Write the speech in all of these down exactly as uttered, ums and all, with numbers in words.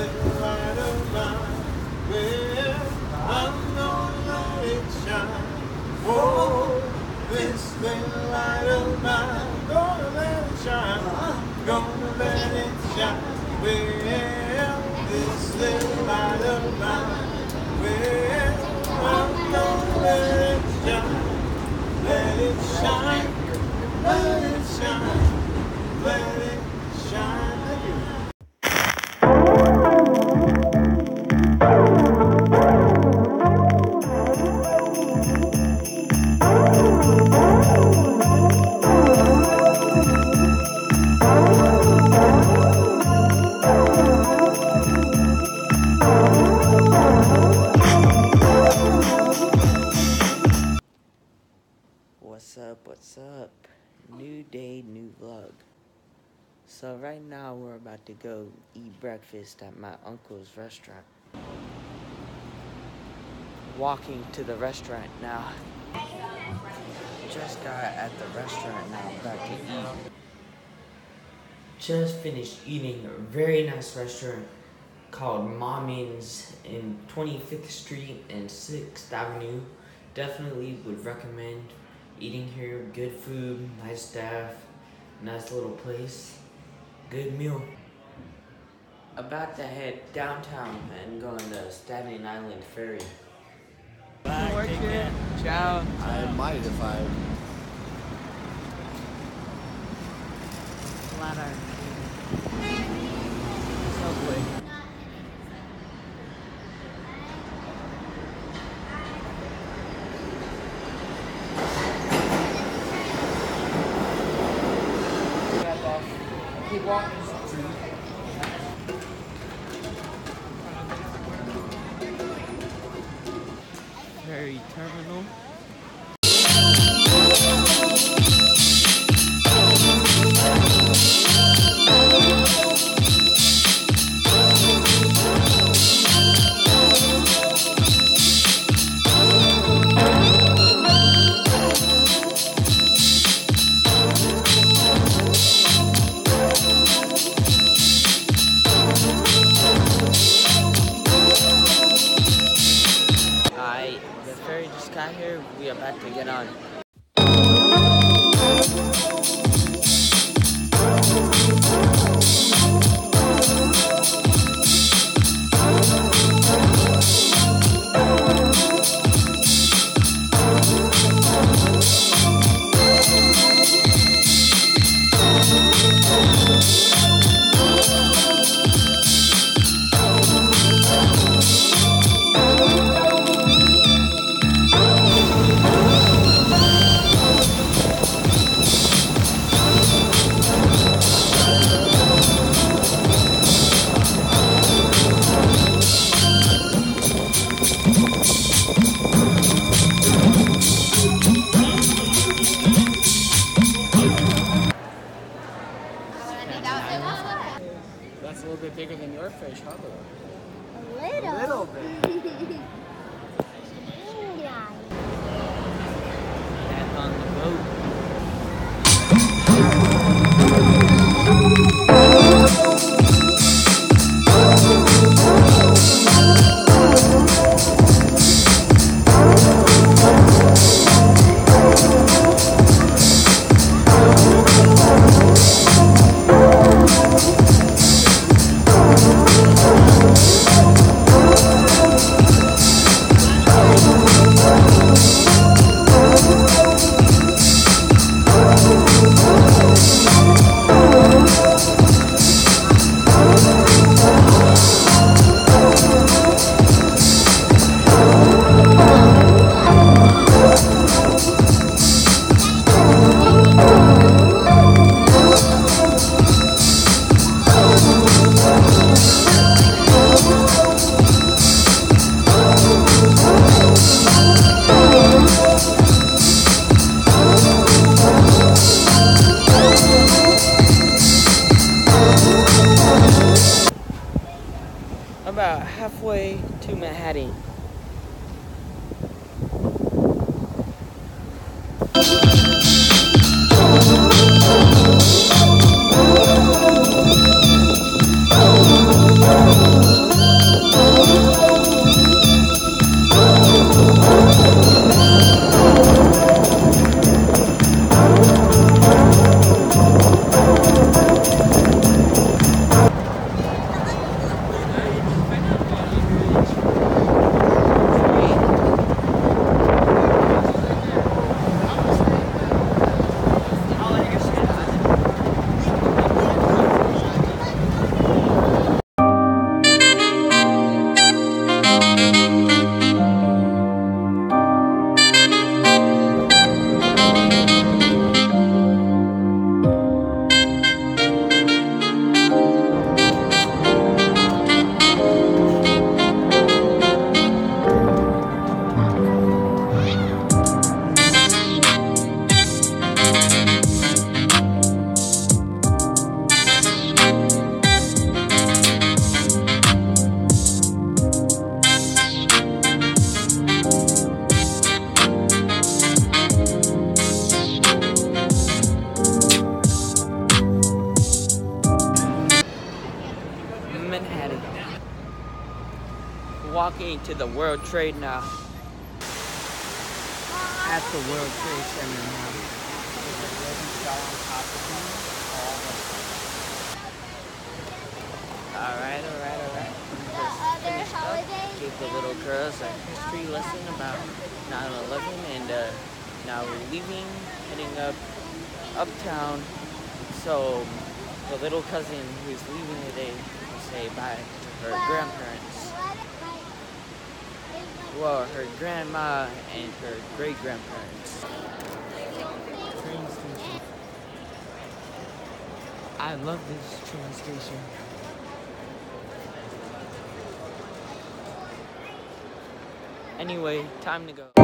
little light of mine. Well, I'm gonna let it shine. Oh, this little light of mine. Gonna let it shine. Gonna let it shine. Well, this little light of mine. Well, I'm gonna let it shine. Let it shine. Let it shine. Let it shine. What's up, what's up? New day, new vlog. So right now we're about to go eat breakfast at my uncle's restaurant. Walking to the restaurant now. Just got at the restaurant now, about to eat. Just finished eating a very nice restaurant called Mommy's in twenty-fifth Street and sixth Avenue. Definitely would recommend eating here. Good food, nice staff, nice little place, good meal. About to head downtown and go on the Staten Island Ferry. Bye, take care. Ciao. I might if I... Flat iron. Subway. Keep walking. Ferry terminal. The ferry just got here. We are about to get on. That's a little bit bigger than your fish, huh? A little. A little bit. Yeah. Back on the boat. About halfway to Manhattan. Oh, Manhattan. Walking to the World Trade now. At the World Trade Center now. Alright, alright, alright. Just finished up. Gave the little girls a history lesson about nine eleven, and uh, now we're leaving, heading up uptown. So the little cousin who's leaving today will say bye to her grandparents. Well, her grandma and her great-grandparents. Train station. I love this train station. Anyway, time to go.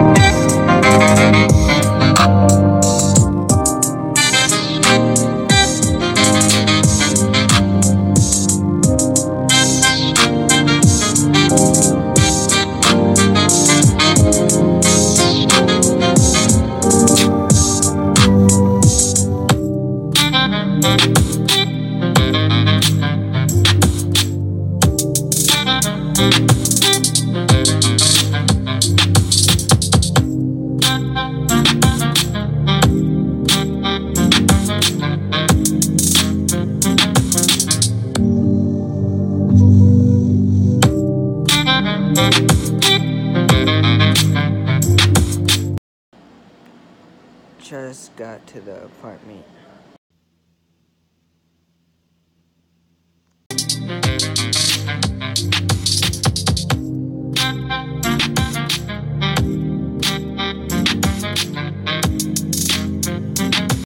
Just got to the apartment.